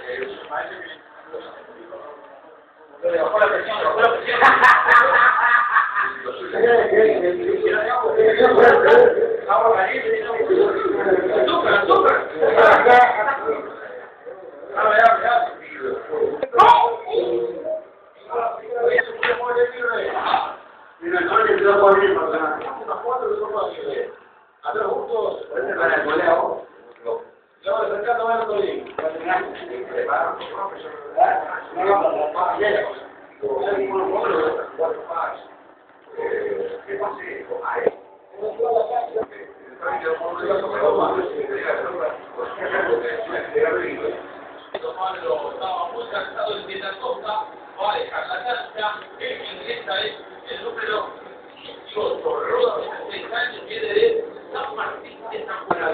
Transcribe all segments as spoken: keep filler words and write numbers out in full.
Estaba muy cansado de que la costa va a dejar la cancha, el que ingresa es el número dieciocho, Roda, de seis años, viene de San Martín de San Juan.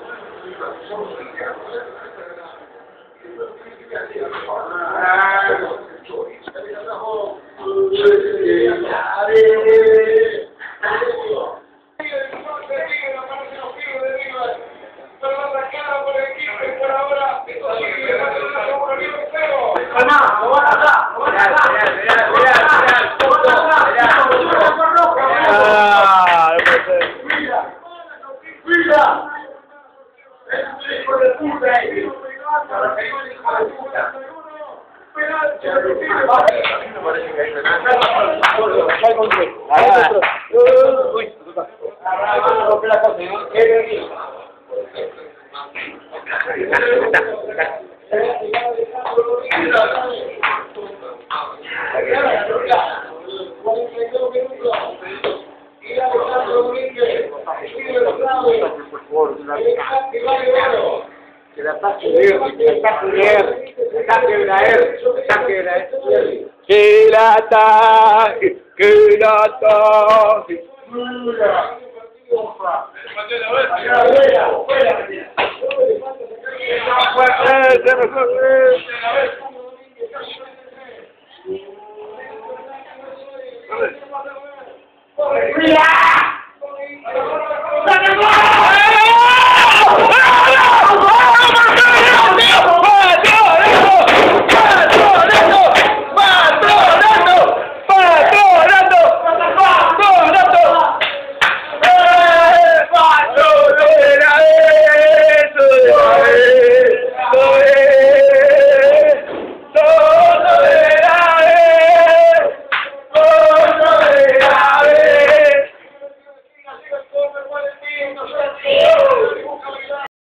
Que la ataque, que la ataque.